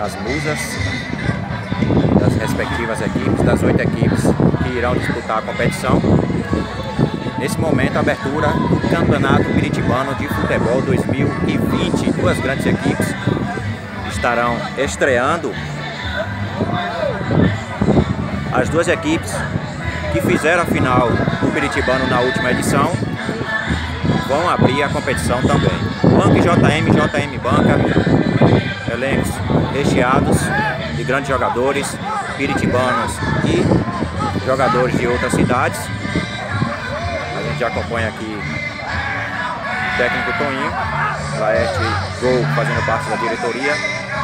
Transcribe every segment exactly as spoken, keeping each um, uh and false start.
as musas das respectivas equipes, das oito equipes que irão disputar a competição. Nesse momento, a abertura do Campeonato Piritibano de Futebol dois mil e vinte. Duas grandes equipes estarão estreando. As duas equipes que fizeram a final do Piritibano na última edição vão abrir a competição também. Banca e J M, J M Banca, elencos recheados de grandes jogadores piritibanos e jogadores de outras cidades. A gente já acompanha aqui o técnico Toninho, Laerte Gol fazendo parte da diretoria.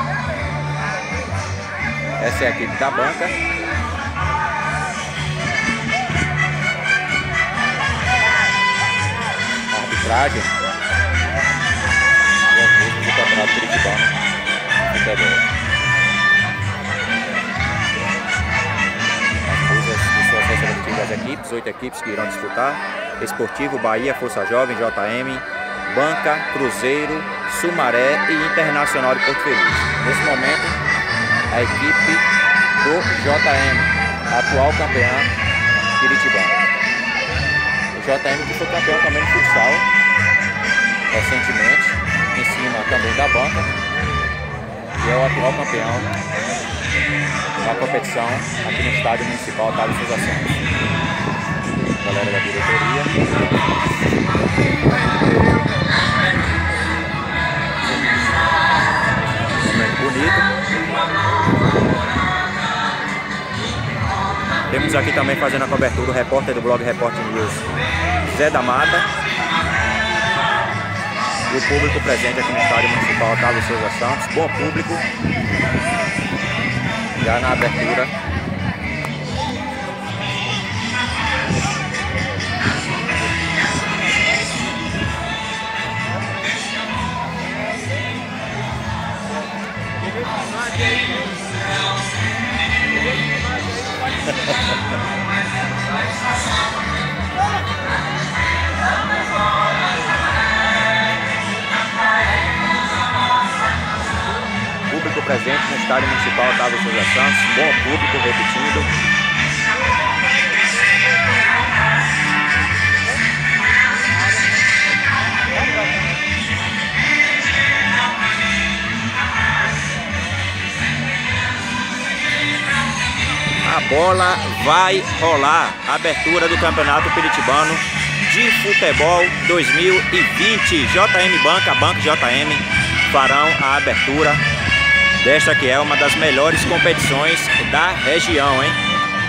Essa é a equipe da banca. A arbitragem e as mesas do Campeonato Piritibano de Futebol. As mesas de suas respectivas equipes, oito equipes que irão disputar: Esportivo, Bahia, Força Jovem, J M, Banca, Cruzeiro, Sumaré e Internacional de Porto Feliz. Nesse momento, a equipe do J M, atual campeã piritibano. O J M que foi campeão também de futsal recentemente, em cima também da banca, e é o atual campeão da competição aqui no Estádio Municipal Otávio Souza Santos. Galera da diretoria. Momento bonito. Temos aqui também fazendo a cobertura o repórter do blog Repórter News, Zé da Mata. E o público presente aqui no Estádio Municipal Otávio Souza Santos. Bom público. Já na abertura. Público presente no Estádio Municipal Otávio Souza Santos. Bom público, repetindo. A bola vai rolar. Abertura do Campeonato Piritibano de Futebol dois mil e vinte. J M Banca, Banca J M farão a abertura desta que é uma das melhores competições da região, hein?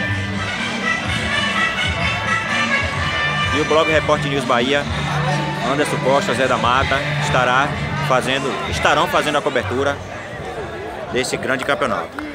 E o blog Repórter News Bahia, Anderson Costa, Zé da Mata, estará fazendo, estarão fazendo a cobertura desse grande campeonato.